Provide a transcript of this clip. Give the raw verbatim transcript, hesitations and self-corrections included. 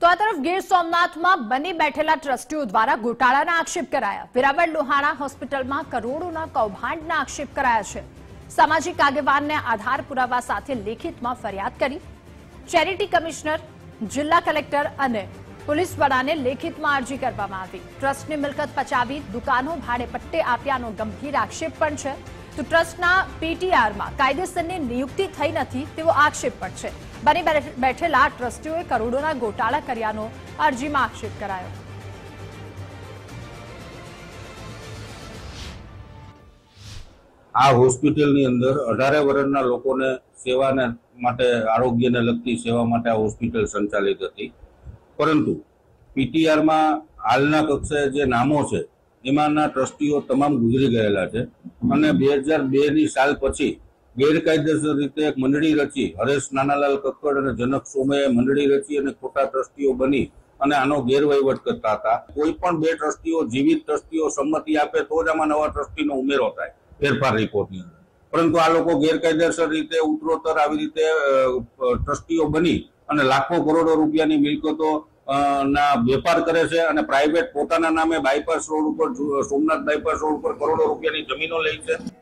તો આ તરફ ગીર સોમનાથમાં બની બેઠેલા ટ્રસ્ટીઓ દ્વારા ગોટાળાના આક્ષેપ કરાયા। વેરાવળ લોહાણા હોસ્પિટલમાં કરોડોના કૌભાંડના આક્ષેપ કરાયા છે। સામાજિક આગેવાનને આધાર પુરાવા સાથે લેખિતમાં ફરિયાદ કરી। ચેરિટી કમિશનર, જિલ્લા કલેક્ટર અને પોલીસ વડાને લેખિતમાં અરજી કરવામાં આવી। ટ્રસ્ટની મિલકત પચાવી દુકાનો ભાડે પટ્ટે આપ્યાનો ગંભીર આક્ષેપ પણ છે। તો ટ્રસ્ટના પીટીઆરમાં કાયદેસરની નિયુક્તિ થઈ નથી તેવો આક્ષેપ પણ છે। બની બેઠેલા ટ્રસ્ટીઓએ કરોડોના ગોટાળા કર્યાનો અરજીમાં આક્ષેપ કરાયો। આ હોસ્પિટલની અંદર અઢારે વર્ષના લોકોને સેવાને માટે આરોગ્યને લગતી સેવા માટે આ હોસ્પિટલ સંચાલિત હતી, પરંતુ પીટીઆરમાં હાલના કક્ષાએ જે નામો છે એમાંના ટ્રસ્ટીઓ તમામ ગુજરી ગયેલા છે અને બે હજાર બે ની સાલ પછી ગેરકાયદેસર રીતે એક મંડળી રચી, હરેશ નાનાલાલ કક્કડ અને જનક સોમેએ મંડળી રચી અને ખોટા ટ્રસ્ટીઓ બની અને આનો ગેરવહીવટ કરતા હતા। કોઈ પણ બે ટ્રસ્ટીઓ, જીવિત ટ્રસ્ટીઓ સંમતિ આપે તો જ આમાં નવા ટ્રસ્ટીનો ઉમેરો થાય ફેરફાર રિપોર્ટની અંદર, પરંતુ આ લોકો ગેરકાયદેસર રીતે ઉત્તરોત્તર આવી રીતે ટ્રસ્ટીઓ બની અને લાખો કરોડો રૂપિયાની મિલકતો ના વેપાર કરે છે અને પ્રાઇવેટ પોતાના નામે બાયપાસ રોડ ઉપર, સોમનાથ બાયપાસ રોડ ઉપર કરોડો રૂપિયાની જમીનો લે છે।